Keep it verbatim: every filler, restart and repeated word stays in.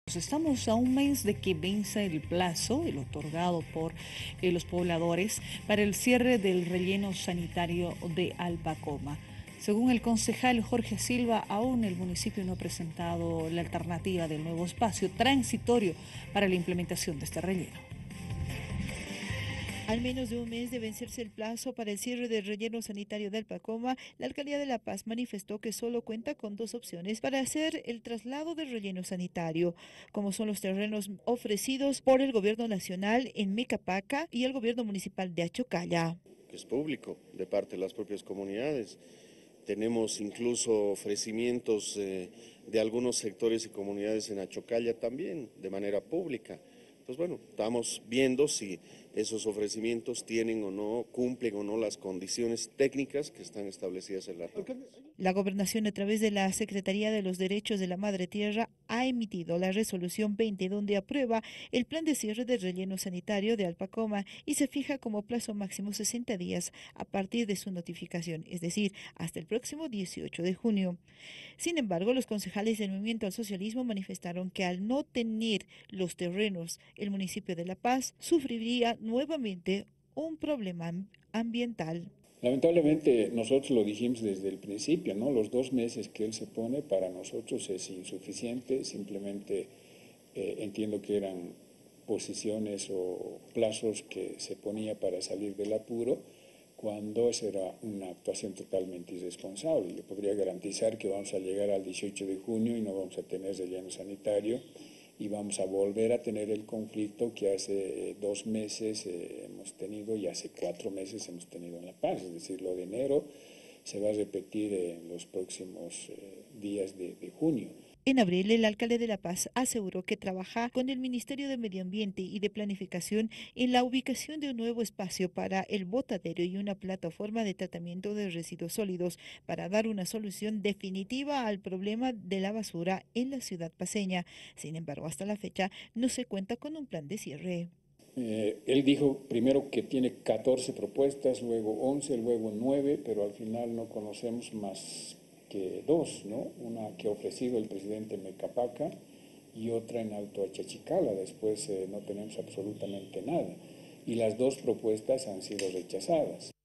Estamos a un mes de que venza el plazo, el otorgado por eh, los pobladores, para el cierre del relleno sanitario de Alpacoma. Según el concejal Jorge Silva, aún el municipio no ha presentado la alternativa del nuevo espacio transitorio para la implementación de este relleno. Al menos de un mes de vencerse el plazo para el cierre del relleno sanitario de Alpacoma, la Alcaldía de La Paz manifestó que solo cuenta con dos opciones para hacer el traslado del relleno sanitario, como son los terrenos ofrecidos por el Gobierno Nacional en Mecapaca y el Gobierno Municipal de Achocalla. Es público de parte de las propias comunidades. Tenemos incluso ofrecimientos eh, de algunos sectores y comunidades en Achocalla también, de manera pública. Pues bueno, estamos viendo si esos ofrecimientos tienen o no, cumplen o no las condiciones técnicas que están establecidas en la ley. La Gobernación, a través de la Secretaría de los Derechos de la Madre Tierra, ha emitido la resolución veinte, donde aprueba el plan de cierre del relleno sanitario de Alpacoma y se fija como plazo máximo sesenta días a partir de su notificación, es decir, hasta el próximo dieciocho de junio. Sin embargo, los concejales del Movimiento al Socialismo manifestaron que al no tener los terrenos, el municipio de La Paz sufriría nuevamente un problema ambiental. Lamentablemente nosotros lo dijimos desde el principio, ¿no? Los dos meses que él se pone para nosotros es insuficiente, simplemente eh, entiendo que eran posiciones o plazos que se ponía para salir del apuro, cuando esa era una actuación totalmente irresponsable. Le podría garantizar que vamos a llegar al dieciocho de junio y no vamos a tener relleno sanitario y vamos a volver a tener el conflicto que hace dos meses eh, hemos tenido y hace cuatro meses hemos tenido en La Paz. Es decir, lo de enero se va a repetir en los próximos eh, días de, de junio. En abril, el alcalde de La Paz aseguró que trabaja con el Ministerio de Medio Ambiente y de Planificación en la ubicación de un nuevo espacio para el botadero y una plataforma de tratamiento de residuos sólidos para dar una solución definitiva al problema de la basura en la ciudad paceña. Sin embargo, hasta la fecha no se cuenta con un plan de cierre. Eh, él dijo primero que tiene catorce propuestas, luego once, luego nueve, pero al final no conocemos más que dos, ¿no? Una que ha ofrecido el presidente Mecapaca y otra en Alto Achachicala. Después eh, no tenemos absolutamente nada. Y las dos propuestas han sido rechazadas.